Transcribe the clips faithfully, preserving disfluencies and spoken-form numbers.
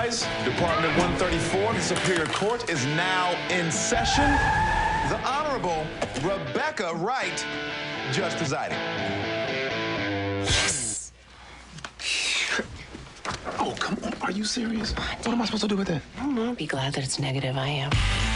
rise. Department one thirty-four, the Superior Court, is now in session. The Honorable Rebecca Wright, judge presiding. Yes! Oh, come on. Are you serious? What am I supposed to do with that? I don't know. Be glad that it's negative. I am.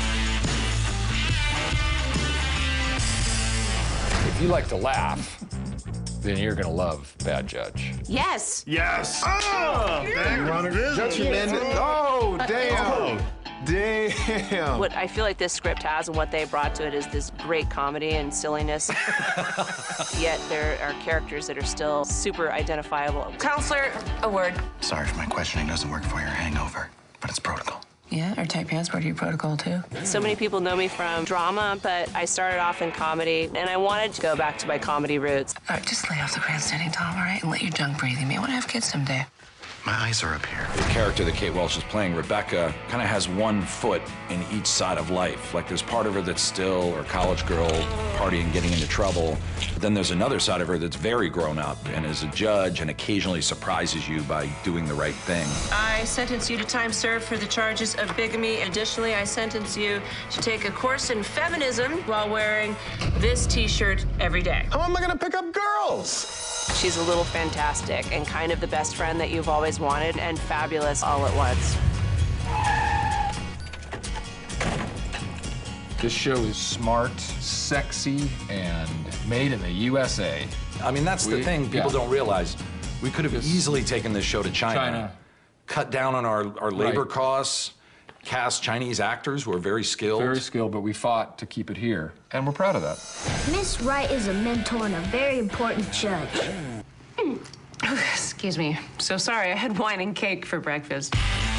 If you like to laugh, then you're gonna love Bad Judge. Yes! Yes! Oh! Your Honor, Judge Hernandez. Oh, damn. Damn. What I feel like this script has and what they brought to it is this great comedy and silliness. Yet there are characters that are still super identifiable. Counselor, a word. Sorry if my questioning doesn't work for your hangover, but it's protocol. Yeah, our tight pants part of your protocol, too. So many people know me from drama, but I started off in comedy, and I wanted to go back to my comedy roots. All right, just lay off the grandstanding, Tom, all right? And let your junk breathe. You may want to have kids someday. My eyes are up here. The character that Kate Welch is playing, Rebecca, kind of has one foot in each side of life. Like, there's part of her that's still a college girl, partying, getting into trouble. But then there's another side of her that's very grown up and is a judge and occasionally surprises you by doing the right thing. I sentence you to time served for the charges of bigamy. Additionally, I sentence you to take a course in feminism while wearing this T-shirt every day. How am I gonna pick up girls? She's a little fantastic and kind of the best friend that you've always wanted and fabulous all at once. This show is smart, sexy, and made in the U S A. I mean, that's We- the thing people yeah. don't realize. We could have easily taken this show to China, China. cut down on our, our labor Right. costs, cast Chinese actors who are very skilled. Very skilled, but we fought to keep it here, and we're proud of that. Miss Wright is a mentor and a very important judge. Excuse me. So sorry, I had wine and cake for breakfast.